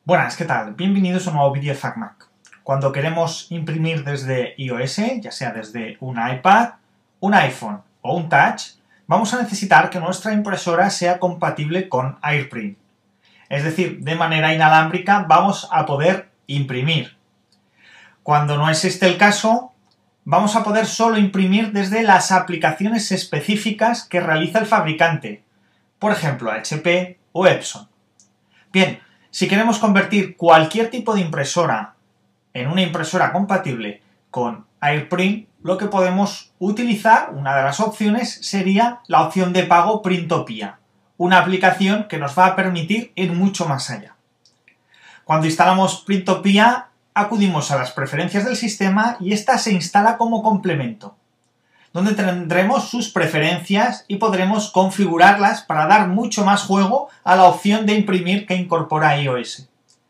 Buenas, ¿qué tal? Bienvenidos a un nuevo vídeo de FacMac. Cuando queremos imprimir desde iOS, ya sea desde un iPad, un iPhone o un Touch, vamos a necesitar que nuestra impresora sea compatible con AirPrint. Es decir, de manera inalámbrica vamos a poder imprimir. Cuando no es este el caso, vamos a poder solo imprimir desde las aplicaciones específicas que realiza el fabricante, por ejemplo HP o Epson. Bien, si queremos convertir cualquier tipo de impresora en una impresora compatible con AirPrint, lo que podemos utilizar, una de las opciones, sería la opción de pago Printopia, una aplicación que nos va a permitir ir mucho más allá. Cuando instalamos Printopia, acudimos a las preferencias del sistema y esta se instala como complemento, donde tendremos sus preferencias y podremos configurarlas para dar mucho más juego a la opción de imprimir que incorpora iOS.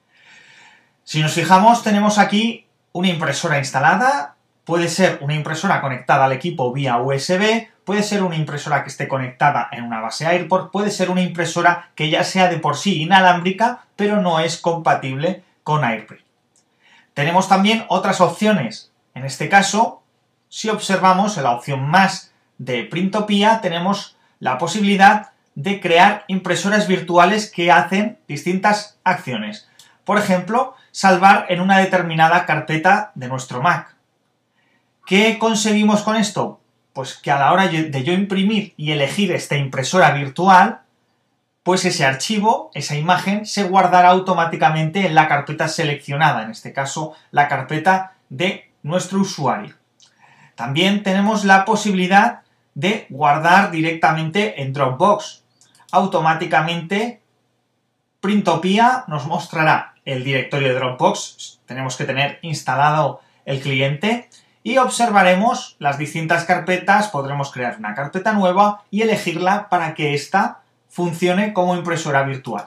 Si nos fijamos, tenemos aquí una impresora instalada, puede ser una impresora conectada al equipo vía USB, puede ser una impresora que esté conectada en una base AirPort, puede ser una impresora que ya sea de por sí inalámbrica, pero no es compatible con AirPrint. Tenemos también otras opciones, en este caso, si observamos en la opción más de Printopia, tenemos la posibilidad de crear impresoras virtuales que hacen distintas acciones. Por ejemplo, salvar en una determinada carpeta de nuestro Mac. ¿Qué conseguimos con esto? Pues que a la hora de yo imprimir y elegir esta impresora virtual, pues ese archivo, esa imagen, se guardará automáticamente en la carpeta seleccionada, en este caso la carpeta de nuestro usuario. También tenemos la posibilidad de guardar directamente en Dropbox. Automáticamente Printopia nos mostrará el directorio de Dropbox, tenemos que tener instalado el cliente, y observaremos las distintas carpetas, podremos crear una carpeta nueva y elegirla para que ésta funcione como impresora virtual.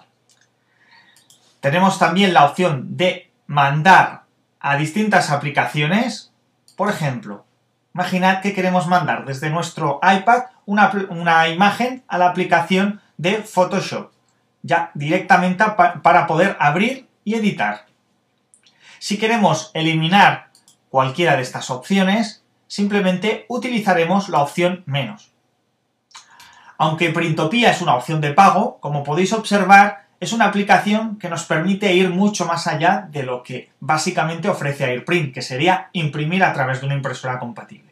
Tenemos también la opción de mandar a distintas aplicaciones, por ejemplo, imaginad que queremos mandar desde nuestro iPad una imagen a la aplicación de Photoshop, ya directamente para poder abrir y editar. Si queremos eliminar cualquiera de estas opciones, simplemente utilizaremos la opción menos. Aunque Printopia es una opción de pago, como podéis observar, es una aplicación que nos permite ir mucho más allá de lo que básicamente ofrece AirPrint, que sería imprimir a través de una impresora compatible.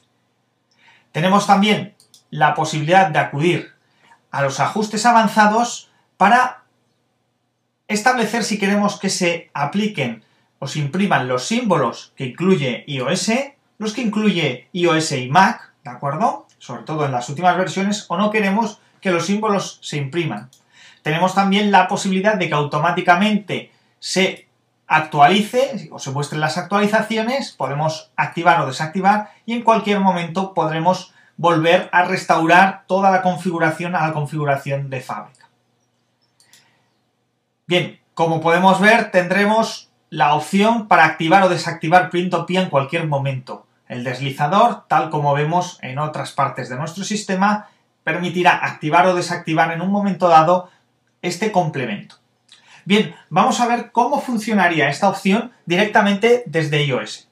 Tenemos también la posibilidad de acudir a los ajustes avanzados para establecer si queremos que se apliquen o se impriman los símbolos que incluye iOS, los que incluye iOS y Mac, ¿de acuerdo? Sobre todo en las últimas versiones, o no queremos que los símbolos se impriman. Tenemos también la posibilidad de que automáticamente se actualice o se muestren las actualizaciones, podemos activar o desactivar y en cualquier momento podremos volver a restaurar toda la configuración a la configuración de fábrica. Bien, como podemos ver, tendremos la opción para activar o desactivar Printopia en cualquier momento. El deslizador, tal como vemos en otras partes de nuestro sistema, permitirá activar o desactivar en un momento dado este complemento. Bien, vamos a ver cómo funcionaría esta opción directamente desde iOS.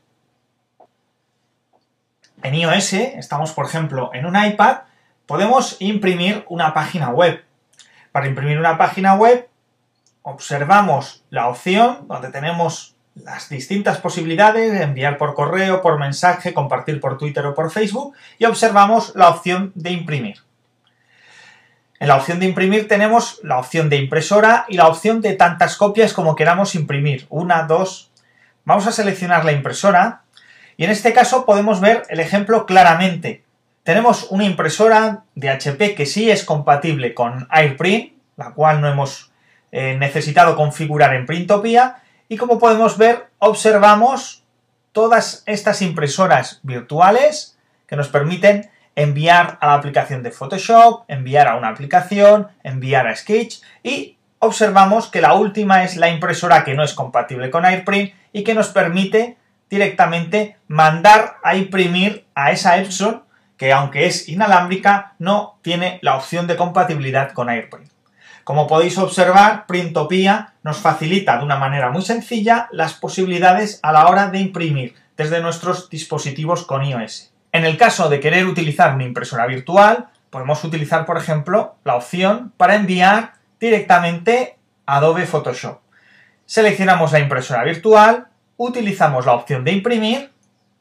En iOS, estamos por ejemplo en un iPad, podemos imprimir una página web. Para imprimir una página web, observamos la opción donde tenemos las distintas posibilidades de enviar por correo, por mensaje, compartir por Twitter o por Facebook, y observamos la opción de imprimir. En la opción de imprimir tenemos la opción de impresora y la opción de tantas copias como queramos imprimir, una, dos. Vamos a seleccionar la impresora y en este caso podemos ver el ejemplo claramente. Tenemos una impresora de HP que sí es compatible con AirPrint, la cual no hemos necesitado configurar en Printopia, y como podemos ver, observamos todas estas impresoras virtuales que nos permiten enviar a la aplicación de Photoshop, enviar a una aplicación, enviar a Sketch, y observamos que la última es la impresora que no es compatible con AirPrint y que nos permite directamente mandar a imprimir a esa Epson que, aunque es inalámbrica, no tiene la opción de compatibilidad con AirPrint. Como podéis observar, Printopia nos facilita de una manera muy sencilla las posibilidades a la hora de imprimir desde nuestros dispositivos con iOS. En el caso de querer utilizar una impresora virtual, podemos utilizar, por ejemplo, la opción para enviar directamente Adobe Photoshop. Seleccionamos la impresora virtual, utilizamos la opción de imprimir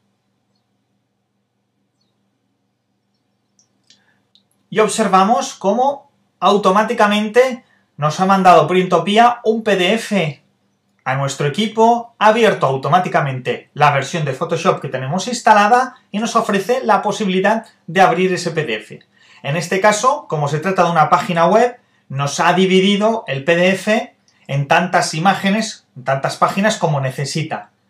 y observamos cómo automáticamente nos ha mandado Printopia un PDF a nuestro equipo, ha abierto automáticamente la versión de Photoshop que tenemos instalada y nos ofrece la posibilidad de abrir ese PDF. En este caso, como se trata de una página web, nos ha dividido el PDF en tantas imágenes, en tantas páginas como necesita.